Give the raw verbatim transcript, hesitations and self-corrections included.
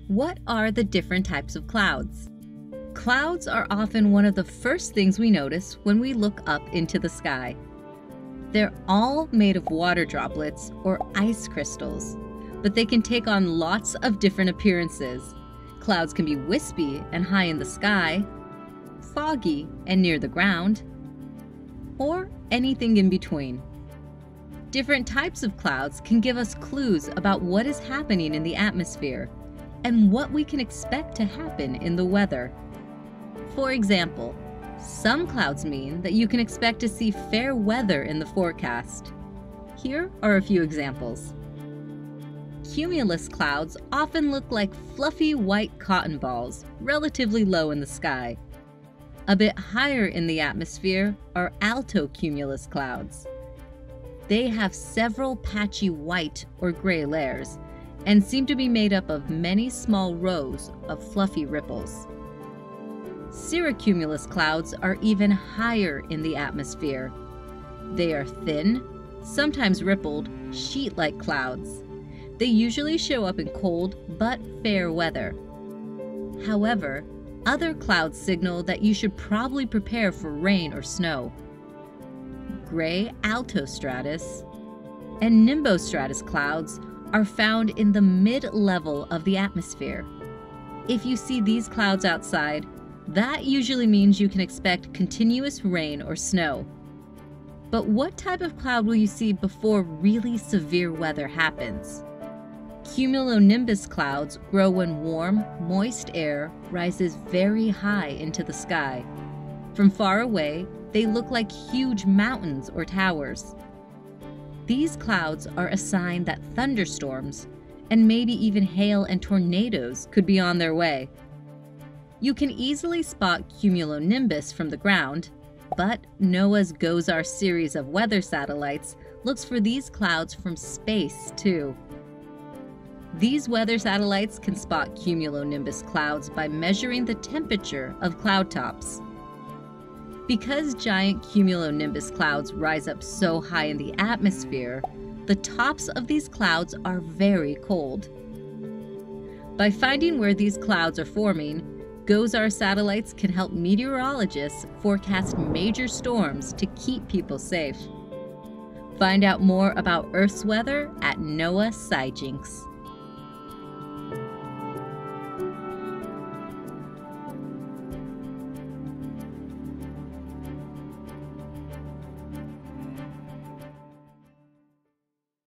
What are the different types of clouds? Clouds are often one of the first things we notice when we look up into the sky. They're all made of water droplets or ice crystals, but they can take on lots of different appearances. Clouds can be wispy and high in the sky, foggy and near the ground, or anything in between. Different types of clouds can give us clues about what is happening in the atmosphere and what we can expect to happen in the weather. For example, some clouds mean that you can expect to see fair weather in the forecast. Here are a few examples. Cumulus clouds often look like fluffy white cotton balls, relatively low in the sky. A bit higher in the atmosphere are altocumulus clouds. They have several patchy white or gray layers and seem to be made up of many small rows of fluffy ripples. Cirrocumulus clouds are even higher in the atmosphere. They are thin, sometimes rippled, sheet-like clouds. They usually show up in cold but fair weather. However, other clouds signal that you should probably prepare for rain or snow. Gray altostratus and nimbostratus clouds are found in the mid-level of the atmosphere. If you see these clouds outside, that usually means you can expect continuous rain or snow. But what type of cloud will you see before really severe weather happens? Cumulonimbus clouds grow when warm, moist air rises very high into the sky. From far away, they look like huge mountains or towers. These clouds are a sign that thunderstorms, and maybe even hail and tornadoes, could be on their way. You can easily spot cumulonimbus from the ground, but NOAA's GOES-R series of weather satellites looks for these clouds from space too. These weather satellites can spot cumulonimbus clouds by measuring the temperature of cloud tops. Because giant cumulonimbus clouds rise up so high in the atmosphere, the tops of these clouds are very cold. By finding where these clouds are forming, GOES-R satellites can help meteorologists forecast major storms to keep people safe. Find out more about Earth's weather at NOAA SciJinks.